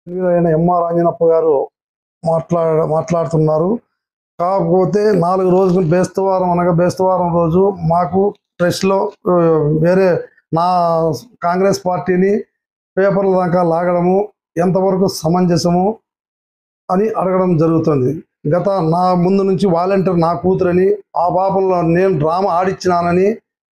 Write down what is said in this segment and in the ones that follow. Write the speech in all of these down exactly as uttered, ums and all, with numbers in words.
అయిన ఎంఆర్ ఆంజనప్ప గారు మాట్లా మాట్లాడుతున్నారు. కాకపోతే నాలుగు రోజులు బేస్తవారం అనగా బేస్తవారం రోజు మాకు ప్రెస్లో వేరే నా కాంగ్రెస్ పార్టీని పేపర్ల దాకా లాగడము ఎంతవరకు సమంజసము అని అడగడం జరుగుతుంది. గత నా ముందు నుంచి వాలంటీర్ నా కూతురని ఆ పాపంలో నేను డ్రామా ఆడిచ్చినానని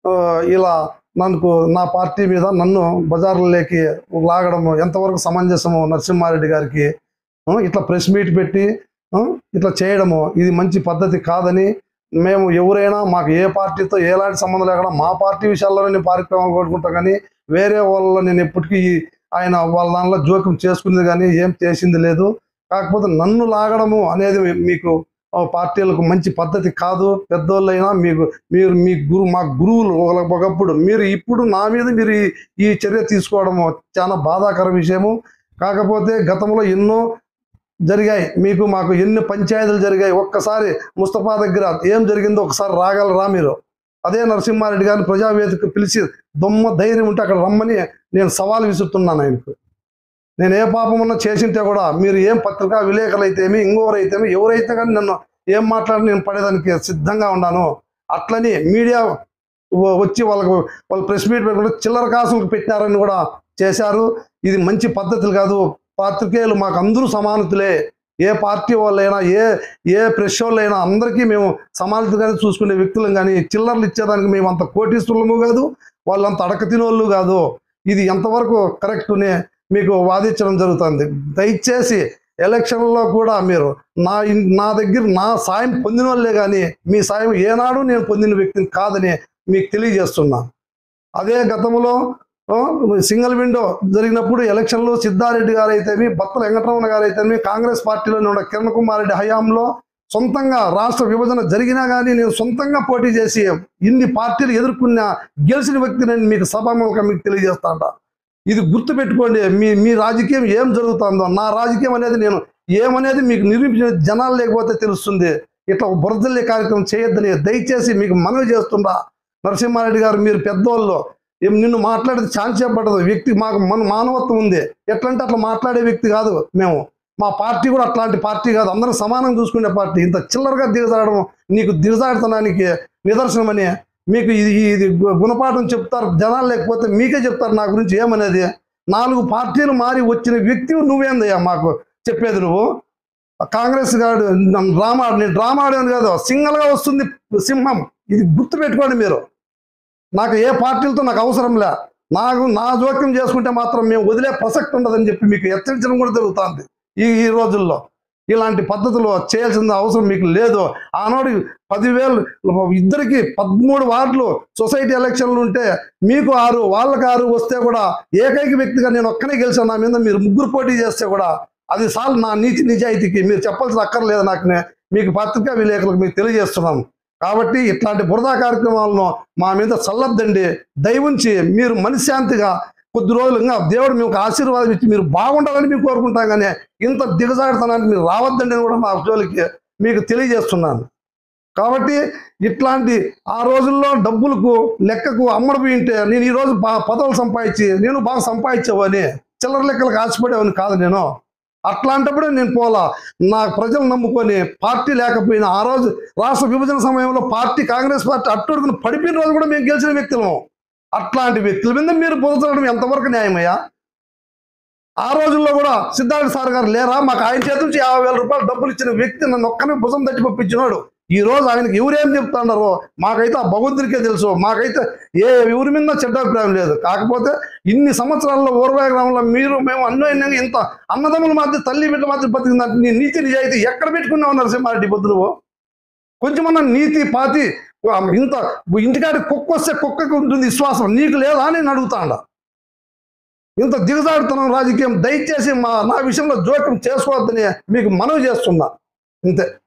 ఇలా నన్ను నా పార్టీ మీద నన్ను బజార్లలోకి లాగడము ఎంతవరకు సమంజసము నరసింహారెడ్డి గారికి ఇట్లా ప్రెస్ మీట్ పెట్టి ఇట్లా చేయడము ఇది మంచి పద్ధతి కాదని మేము ఎవరైనా మాకు ఏ పార్టీతో ఎలాంటి సంబంధం లేకుండా మా పార్టీ విషయాల్లోనే కార్యక్రమాలు కోరుకుంటాం కానీ వేరే వాళ్ళ నేను ఎప్పటికీ ఆయన వాళ్ళ దానిలో జోక్యం చేసుకునేది కానీ ఏం చేసింది లేదు. కాకపోతే నన్ను లాగడము అనేది మీకు పార్టీలకు మంచి పద్ధతి కాదు. పెద్దోళ్ళైనా మీకు మీరు మీ గురు మా గురువులు ఒకప్పుడు మీరు ఇప్పుడు నా మీద మీరు ఈ చర్య తీసుకోవడము చాలా బాధాకర విషయము. కాకపోతే గతంలో ఎన్నో జరిగాయి, మీకు మాకు ఎన్ని పంచాయతీలు జరిగాయి. ఒక్కసారి ముస్తఫా దగ్గర ఏం జరిగిందో ఒకసారి రాగలరా మీరు? అదే నరసింహారెడ్డి గారిని ప్రజావేదిక పిలిచి దొమ్మ ధైర్యం ఉంటే అక్కడ రమ్మని నేను సవాల్ విసురుతున్నాను ఆయనకు. నేను ఏ పాపమన్నా చేసింటే కూడా మీరు ఏం పత్రికా విలేకరులు అయితేమి ఇంకోరైతేమి ఎవరైతే కానీ నన్ను ఏం మాట్లాడి నేను పడేదానికి సిద్ధంగా ఉన్నాను. అట్లని మీడియా వచ్చి వాళ్ళకు వాళ్ళు ప్రెస్ మీట్ పెట్టుకుంటే చిల్లర కాసులకు పెట్టినారని కూడా చేశారు. ఇది మంచి పద్ధతులు కాదు. పాత్రికేయులు మాకు అందరూ సమానతులే. ఏ పార్టీ వాళ్ళైనా ఏ ఏ ప్రెస్ వాళ్ళైనా అందరికీ మేము సమానతగానే చూసుకునే వ్యక్తులం కానీ చిల్లర్లు ఇచ్చేదానికి మేము అంత కోటీశ్వరులము కాదు, వాళ్ళంత అడక తినోళ్ళు కాదు. ఇది ఎంతవరకు కరెక్ట్నే మీకు వాదించడం జరుగుతుంది. దయచేసి ఎలక్షన్లో కూడా మీరు నా నా దగ్గర నా సాయం పొందిన వాళ్ళే కానీ మీ సాయం ఏనాడు నేను పొందిన వ్యక్తిని కాదని మీకు తెలియజేస్తున్నా. అదే గతంలో సింగిల్ విండో జరిగినప్పుడు ఎలక్షన్లో సిద్ధారెడ్డి గారు అయితేమి బత్తల వెంకటరమణ గారు అయితేమి కాంగ్రెస్ పార్టీలోనే ఉన్న కిరణ్ కుమార్ రెడ్డి హయాంలో సొంతంగా రాష్ట్ర విభజన జరిగినా కానీ నేను సొంతంగా పోటీ చేసి ఇన్ని పార్టీలు ఎదుర్కొన్న గెలిచిన వ్యక్తిని మీకు సభాముఖంగా మీకు తెలియజేస్తాంట. ఇది గుర్తుపెట్టుకోండి. మీ మీ రాజకీయం ఏం జరుగుతుందో నా రాజకీయం అనేది నేను ఏమనేది మీకు నిరూపించిన జనాలు లేకపోతే తెలుస్తుంది. ఇట్లా బురదల్లే కార్యక్రమం చేయొద్దని దయచేసి మీకు మనవి చేస్తుండా. నరసింహారెడ్డి గారు మీరు పెద్దోళ్ళు, నిన్ను మాట్లాడేది ఛాన్స్ చెప్పబడదు. వ్యక్తి మాకు మన మానవత్వం ఉంది. ఎట్లంటే అట్లా మాట్లాడే వ్యక్తి కాదు మేము. మా పార్టీ కూడా అట్లాంటి పార్టీ కాదు, అందరూ సమానంగా చూసుకునే పార్టీ. ఇంత చిల్లరగా దిగజాడడం నీకు దిగజాడుతనానికి నిదర్శనమని మీకు ఇది ఇది గుణపాఠం చెప్తారు జనాలు, లేకపోతే మీకే చెప్తారు నా గురించి ఏమనేది. నాలుగు పార్టీలు మారి వచ్చిన వ్యక్తి నువ్వేందయ్యా మాకు చెప్పేది? నువ్వు కాంగ్రెస్ గాడు డ్రామా నేను డ్రామా ఆడేది కాదు, సింగల్గా వస్తుంది సింహం. ఇది గుర్తుపెట్టుకోండి మీరు. నాకు ఏ పార్టీలతో నాకు అవసరం లే. నాకు నా జోక్యం చేసుకుంటే మాత్రం మేము వదిలే ప్రసక్తి ఉండదని చెప్పి మీకు హెచ్చరించడం కూడా జరుగుతుంది. ఈ ఈ రోజుల్లో ఇలాంటి పద్ధతులు చేయాల్సిన అవసరం మీకు లేదు. ఆనాడు పదివేలు ఇద్దరికి పదమూడు వార్డులు సొసైటీ ఎలక్షన్లు ఉంటే మీకు ఆరు వాళ్ళకి ఆరు వస్తే కూడా ఏకైక వ్యక్తిగా నేను ఒక్కనే గెలిచాను. నా మీద మీరు ముగ్గురు పోటీ చేస్తే కూడా అది చాలు నా నీతి నిజాయితీకి. మీరు చెప్పాల్సిన అక్కర్లేదు నాకు. మీకు పత్రికా విలేకరులకు మీకు తెలియజేస్తున్నాను. కాబట్టి ఇట్లాంటి బురదా కార్యక్రమాలను మా మీద చల్లద్దండి. దయవుంచి మీరు మనశ్శాంతిగా కొద్ది రోజులు ఇంకా దేవుడు మీకు ఆశీర్వాదం ఇచ్చి మీరు బాగుండాలని మీకు కోరుకుంటాం, కానీ ఇంత దిగజాడుతనానికి మీరు రావద్దండి అని కూడా నా జోలికి మీకు తెలియజేస్తున్నాను. కాబట్టి ఇట్లాంటి ఆ రోజుల్లో డబ్బులకు లెక్కకు అమ్మడిపోయి ఉంటే నేను ఈరోజు బాగా పదవులు సంపాదించి నేను బాగా సంపాదించేవని చిల్లర లెక్కలకు ఆశపడేవని కాదు నేను. అట్లాంటప్పుడే నేను పోలా. నా ప్రజలు నమ్ముకొని పార్టీ లేకపోయినా ఆ రోజు రాష్ట్ర విభజన సమయంలో పార్టీ కాంగ్రెస్ పార్టీ అట్టుడుకుని పడిపోయిన రోజు కూడా మేము గెలిచిన వ్యక్తులం. అట్లాంటి వ్యక్తుల మీద మీరు బురదలడం ఎంతవరకు న్యాయమయ్యా? ఆ రోజుల్లో కూడా సిద్ధార్థ సార్ గారు లేరా? మాకు ఆయన చేతి నుంచి యాభై వేల రూపాయలు డబ్బులు ఇచ్చిన వ్యక్తి నన్ను ఒక్కనే భుజం తట్టి పంపించినాడు. ఈ రోజు ఆయనకి ఎవరేం చెప్తున్నారు మాకైతే ఆ భగవంతుడికే తెలుసు. మాకైతే ఏ ఎవరి మీద చెడ్డ అభిప్రాయం లేదు. కాకపోతే ఇన్ని సంవత్సరాల్లో ఊర్వాయ గ్రామంలో మీరు మేము అన్యోన్యంగా ఇంత అన్నదమ్ముల మధ్య తల్లి బిడ్డ మధ్య బతికిందంటే నీ నీతి నిజాయితీ ఎక్కడ పెట్టుకున్నావు నరసింహారెడ్డి పొద్దు? నువ్వు కొంచెమన్నా నీతి పాతి ఇంత ఇంటికాడి కుక్క వస్తే కుక్కకి ఉంటుంది విశ్వాసం, నీకు లేదా అని నేను అడుగుతాండ. ఇంత దిగజాడుతున్నాం రాజకీయం. దయచేసి మా నా విషయంలో జోక్యం చేసుకోవద్దని మీకు మనవి చేస్తున్నా. అంతే.